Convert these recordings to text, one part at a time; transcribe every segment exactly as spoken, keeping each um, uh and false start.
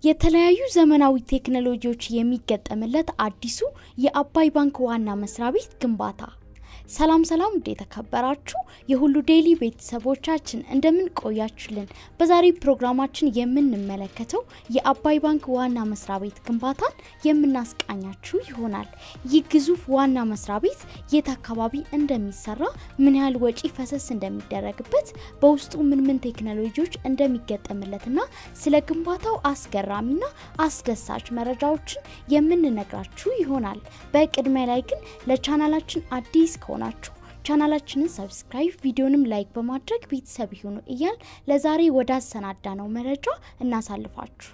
የተለያዩ ዘመናዊ ቴክኖሎጂዎች የሚገጠምለት አዲሱ የአባይ ባንክ ዋና መስሪያ ቤት ግንባታ ሰላም ሰላም እንደተከበራችሁ የሁሉ ዴሊ ቤተሰቦቻችን እንደምን ቆያችሁልን በዛሬ ፕሮግራማችን የምንመለከተው የአባይ ባንክ ዋና መስሪያ ቤት ግንባታን የምናስቃኛችሁ ይሆናል ይህ ግዙፍ ዋና መስሪያ ቤት የት አካባቢ እንደሚሰራ ምን ያህል ወጪ ፈሰስ እንደሚደረግበት በውስጡ ምን ምን ቴክኖሎጂዎች እንደሚገጠምለትና ስለ ግንባታው አስገራሚና አስደሳች መረጃዎችን የምንነግራችሁ ይሆናል በቅድሚያ ላይ ግን ለቻናላችን አዲስ ሆናችሁ ቻናላችንን ሰብስክራይብ ቪዲዮንም ላይክ በማድረግ ቤተሰብ ይሁኑ እያል ለዛሬ ወደ አሰናዳነው መረጃ እናሳልፋችሁ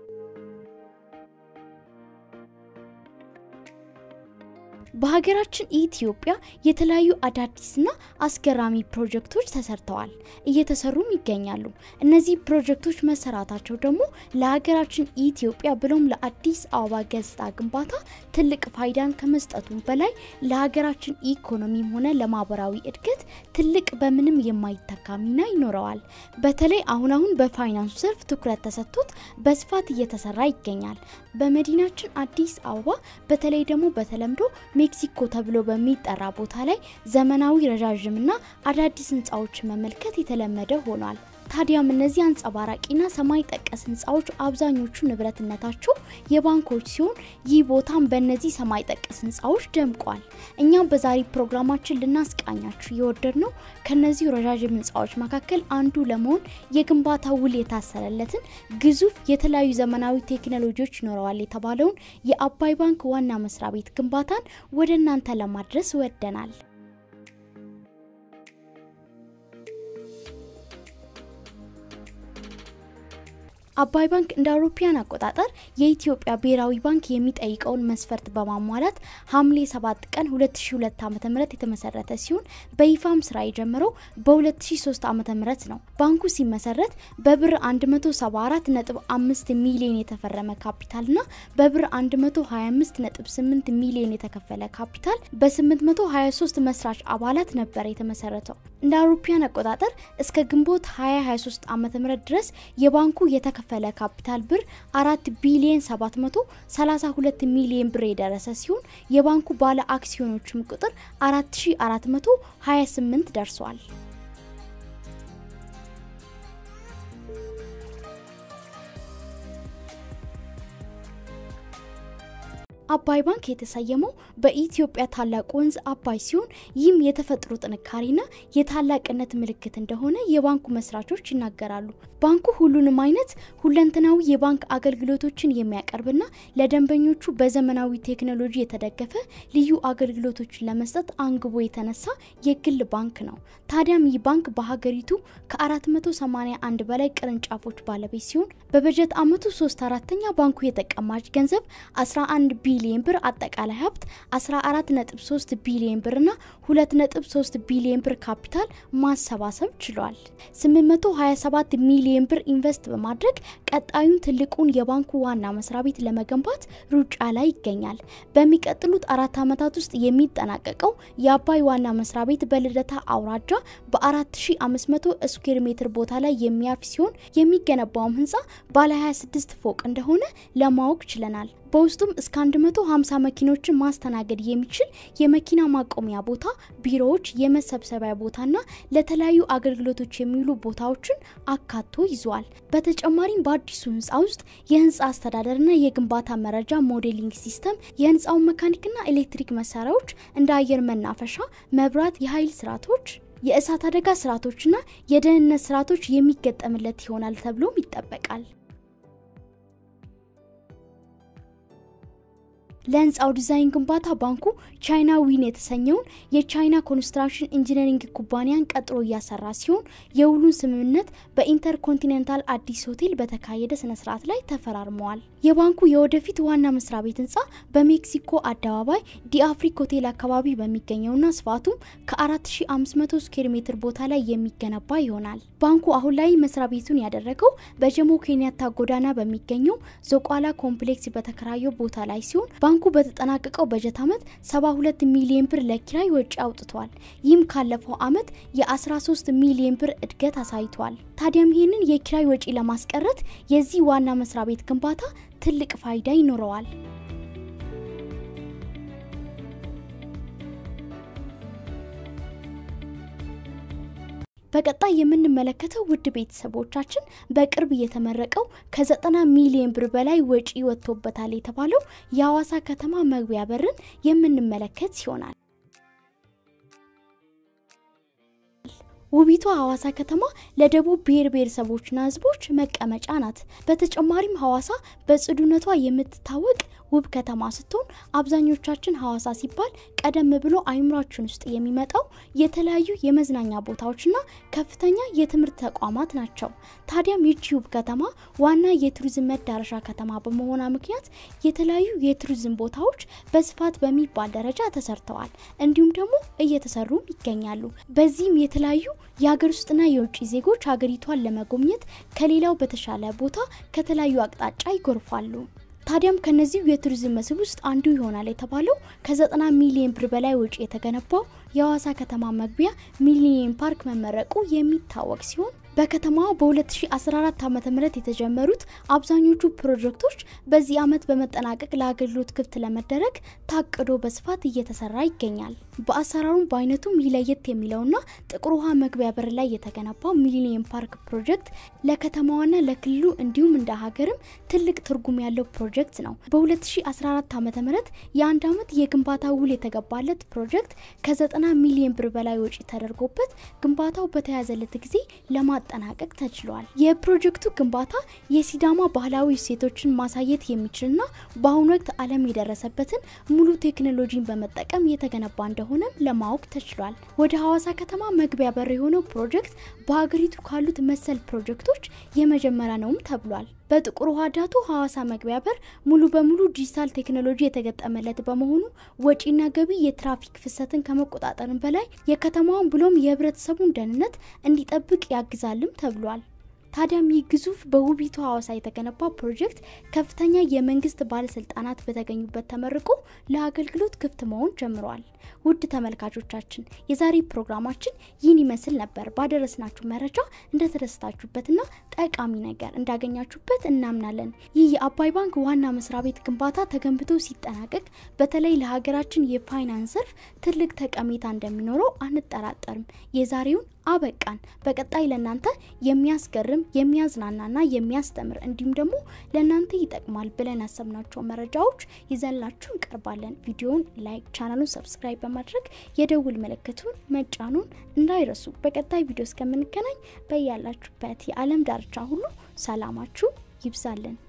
በሀገራችን ኢትዮጵያ የተለያዩ አዳዲስና አስገራሚ ፕሮጀክቶች ተሰርተዋል እየተሰሩም ይገኛሉ እነዚህ ፕሮጀክቶች መሰራታቸው ደግሞ ለሀገራችን ኢትዮጵያ ብሎም ለአዲስ አበባ ገጽታ ግንባታ ትልቅ ፋይዳን ከመስጠቱም በላይ ለሀገራችን ኢኮኖሚም ሆነ ለማህበራዊ እድገት ትልቅ በምንም የማይተካ ሚና ይኖረዋል በተለይ አሁን አሁን በፋይናንስ ዘርፍ ትኩረት ተሰጥቶት በስፋት እየተሰራ ይገኛል በመዲናችን አዲስ አበባ በተለይ ደግሞ በተለምዶ ሜክሲኮ ተብሎ በሚጠራ ቦታ ላይ ዘመናዊ ረጃጅምና አዳዲስ ህንጻዎች መመልከት የተለመደ ሆኗል ታዲያም እነዚህ አንጸባራቂና ሰማይ ጠቀስ ህንጻዎች አብዛኞቹ ንብረትነታቸው የባንኮች ሲሆን ይህ ቦታም በእነዚህ ሰማይ ጠቀስ ህንጻዎች ደምቋል እኛም በዛሬ ፕሮግራማችን ልናስቃኛችሁ የወደድነው ከነዚህ ረጃጅም ህንጻዎች መካከል አንዱ ለመሆን የግንባታ ውል የታሰረለትን ግዙፍ የተለያዩ ዘመናዊ ቴክኖሎጂዎች ይኖረዋል የተባለውን የአባይ ባንክ ዋና መስሪያ ቤት ግንባታን ወደናንተ ለማድረስ ወደናል አባይ ባንክ እንደ አውሮፓውያን አቆጣጠር የኢትዮጵያ ብሔራዊ ባንክ የሚጠይቀውን መስፈርት በማሟላት ሐምሌ ሰባት ቀን ሁለት ሺህ ሁለት ዓ.ም የተመሰረተ ሲሆን በይፋም ስራ የጀመረው በ2003 ዓ.ም ነው ባንኩ ሲመሰረት በብር አንድ መቶ ሰባ አራት ነጥብ አምስት ሚሊዮን የተፈረመ ካፒታልና በብር አንድ መቶ ሀያ አምስት ነጥብ ስምንት ሚሊዮን የተከፈለ ካፒታል በስምንት መቶ ሀያ ሶስት መስራች አባላት ነበር የተመሰረተው እንደ አውሮፓውያን አቆጣጠር እስከ ግንቦት ሁለት ሺህ ሃያ ሶስት ዓ.ም ድረስ የባንኩ የተከፈለ ፈለ ካፒታል ብር አራት ቢሊዮን ሰባት መቶ ሰላሳ ሁለት ሚሊዮን ብር የደረሰ ሲሆን የባንኩ ባለ አክሲዮኖችም ቁጥር አራት ሺህ አራት መቶ ሀያ ስምንት ደርሷል አባይ ባንክ የተሰየመው በኢትዮጵያ ታላቁ ወንዝ አባይ ሲሆን ይህም የተፈጥሮ ጥንካሬና የታላቅነት ምልክት እንደሆነ የባንኩ መስራቾች ይናገራሉ ባንኩ ሁሉንም አይነት ሁለንተናዊ የባንክ አገልግሎቶችን የሚያቀርብና ለደንበኞቹ በዘመናዊ ቴክኖሎጂ የተደገፈ ልዩ አገልግሎቶችን ለመስጠት አንግቦ የተነሳ የግል ባንክ ነው ታዲያም ይህ ባንክ በሀገሪቱ ከአራት መቶ ሰማንያ አንድ በላይ ቅርንጫፎች ባለቤት ሲሆን በበጀት አመቱ ሶስት አራተኛ ባንኩ የተቀማጭ ገንዘብ አስራ አንድ ቢሊዮን ብር አጠቃላይ ሀብት አስራ አራት ነጥብ ሶስት ቢሊዮን ብርና ሁለት ነጥብ ሶስት ቢሊዮን ብር ካፒታል ማሰባሰብ ችሏል ስምንት መቶ ሀያ ሰባት ሚሊዮን ብር ኢንቨስት በማድረግ ቀጣዩን ትልቁን የባንኩ ዋና መስሪያ ቤት ለመገንባት ሩጫ ላይ ይገኛል በሚቀጥሉት አራት አመታት ውስጥ የሚጠናቀቀው የአባይ ዋና መስሪያ ቤት በልደታ አውራጃ በአራት ሺህ አምስት መቶ ስኩዌር ሜትር ቦታ ላይ የሚያርፍ ሲሆን የሚገነባውም ህንጻ ባለ ሀያ ስድስት ፎቅ እንደሆነ ለማወቅ ችለናል በውስጡም እስከ አንድ መቶ ሀምሳ መኪኖችን ማስተናገድ የሚችል የመኪና ማቆሚያ ቦታ ቢሮዎች የመሰብሰቢያ ቦታና ለተለያዩ አገልግሎቶች የሚውሉ ቦታዎችን አካቶ ይዟል በተጨማሪም በአዲሱ ህንጻ ውስጥ የህንጻ አስተዳደርና የግንባታ መረጃ ሞዴሊንግ ሲስተም የህንጻው መካኒክና ኤሌክትሪክ መሳሪያዎች እንደ አየር መናፈሻ መብራት የኃይል ስርዓቶች የእሳት አደጋ ስርዓቶችና የደህንነት ስርዓቶች የሚገጠምለት ይሆናል ተብሎም ይጠበቃል ለህንጻው ዲዛይን ግንባታ ባንኩ ቻይና ዊን የተሰኘውን የቻይና ኮንስትራክሽን ኢንጂነሪንግ ኩባንያን ቀጥሮ ያሰራ ሲሆን የውሉን ስምምነት በኢንተርኮንቲኔንታል አዲስ ሆቴል በተካሄደ ስነ ስርዓት ላይ ተፈራርመዋል የባንኩ የወደፊት ዋና መስሪያ ቤት ህንጻ በሜክሲኮ አደባባይ ዲአፍሪክ ሆቴል አካባቢ በሚገኘውና ስፋቱም ከአራት ሺህ አምስት መቶ ስኩዌር ሜትር ቦታ ላይ የሚገነባ ይሆናል ባንኩ አሁን ላይ መስሪያ ቤቱን ያደረገው በጀሞ ኬንያታ ጎዳና በሚገኘው ዞቋላ ኮምፕሌክስ በተከራየው ቦታ ላይ ሲሆን ባንኩ በተጠናቀቀው በጀት ዓመት ሰባ ሁለት ሚሊዮን ብር ለኪራይ ወጪ አውጥቷል። ይህም ካለፈው ዓመት የ13 ሚሊዮን ብር እድገት አሳይቷል። ታዲያም ይህንን የኪራይ ወጪ ለማስቀረት የዚህ ዋና መስሪያ ቤት ግንባታ ትልቅ ፋይዳ ይኖረዋል። በቀጣይ የምንመለከተው ውድ ቤተሰቦቻችን በቅርብ የተመረቀው ከ90 ሚሊዮን ብር በላይ ወጪ ወጥቶበታል የተባለው የሐዋሳ ከተማ መግቢያ በርን የምንመለከት ይሆናል። ውቢቷ ሐዋሳ ከተማ ለደቡብ ብሔር ብሔረሰቦችና ህዝቦች መቀመጫ ናት። በተጨማሪም ሐዋሳ በጽዱነቷ የምትታወቅ ውብ ከተማ ስትሆን አብዛኞቻችን ሐዋሳ ሲባል ቀደም ብሎ አይምራችን ውስጥ የሚመጣው የተለያዩ የመዝናኛ ቦታዎችና ከፍተኛ የትምህርት ተቋማት ናቸው። ታዲያም ይህች ውብ ከተማ ዋና የቱሪዝም መዳረሻ ከተማ በመሆኗ ምክንያት የተለያዩ የቱሪዝም ቦታዎች በስፋት በሚባል ደረጃ ተሰርተዋል፣ እንዲሁም ደግሞ እየተሰሩም ይገኛሉ። በዚህም የተለያዩ የሀገር ውስጥና የውጭ ዜጎች ሀገሪቷን ለመጎብኘት ከሌላው በተሻለ ቦታ ከተለያዩ አቅጣጫ ይጎርፋሉ። ታዲያም ከነዚህ የቱሪዝም መስህብ ውስጥ አንዱ ይሆናል የተባለው ከ90 ሚሊዮን ብር በላይ ወጪ የተገነባው የሐዋሳ ከተማ መግቢያ ሚሊኒየም ፓርክ መመረቁ የሚታወቅ ሲሆን በከተማው በ2014 ዓመተ ምህረት የተጀመሩት አብዛኞቹ ፕሮጀክቶች በዚህ ዓመት በመጠናቀቅ ለአገልግሎት ክፍት ለመደረግ ታቅዶ በስፋት እየተሰራ ይገኛል። በአሰራሩም በአይነቱም ይለየት የሚለውና ጥቁር ውሃ መግቢያ በር ላይ የተገነባው ሚሊኒየም ፓርክ ፕሮጀክት ለከተማዋና ለክልሉ እንዲሁም እንደ ሀገርም ትልቅ ትርጉም ያለው ፕሮጀክት ነው። በ2014 ዓመተ ምህረት የአንድ ዓመት የግንባታ ውል የተገባለት ፕሮጀክት ከ90 ሚሊዮን ብር በላይ ወጪ ተደርጎበት ግንባታው በተያዘለት ጊዜ ለማ ጠናቀቅ ተችሏል። የፕሮጀክቱ ግንባታ የሲዳማ ባህላዊ እሴቶችን ማሳየት የሚችልና በአሁኑ ወቅት ዓለም የደረሰበትን ሙሉ ቴክኖሎጂን በመጠቀም የተገነባ እንደሆነም ለማወቅ ተችሏል። ወደ ሐዋሳ ከተማ መግቢያ በር የሆነው ፕሮጀክት በአገሪቱ ካሉት መሰል ፕሮጀክቶች የመጀመሪያ ነውም ተብሏል። በጥቁር ውሃ ዳቱ ሐዋሳ መግቢያ በር ሙሉ በሙሉ ዲጂታል ቴክኖሎጂ የተገጠመለት በመሆኑ ወጪና ገቢ የትራፊክ ፍሰትን ከመቆጣጠርም በላይ የከተማውን ብሎም የህብረተሰቡን ደህንነት እንዲጠብቅ ያግዛልም ተብሏል። ታዲያም ይህ ግዙፍ በውቢቷ ሐዋሳ የተገነባ ፕሮጀክት ከፍተኛ የመንግስት ባለስልጣናት በተገኙበት ተመርቆ ለአገልግሎት ክፍት መሆን ጀምሯል። ውድ ተመልካቾቻችን የዛሬ ፕሮግራማችን ይህን ይመስል ነበር። ባደረስናችሁ መረጃ እንደተደሰታችሁበትና ጠቃሚ ነገር እንዳገኛችሁበት እናምናለን። ይህ የአባይ ባንክ ዋና መስሪያ ቤት ግንባታ ተገንብቶ ሲጠናቀቅ በተለይ ለሀገራችን የፋይናንስ ዘርፍ ትልቅ ጠቀሜታ እንደሚኖረው አንጠራጠርም። የዛሬውን አበቃን። በቀጣይ ለናንተ የሚያስገርም የሚያዝናናና የሚያስተምር እንዲሁም ደግሞ ለናንተ ይጠቅማል ብለን ያሰብናቸው መረጃዎች ይዘንላችሁ እንቀርባለን። ቪዲዮውን ላይክ፣ ቻናሉን ሰብስክራይብ በማድረግ የደውል ምልክቱን መጫኑን እንዳይረሱ። በቀጣይ ቪዲዮ እስከምንገናኝ በያላችሁበት የዓለም ዳርቻ ሁሉ ሰላማችሁ ይብዛልን።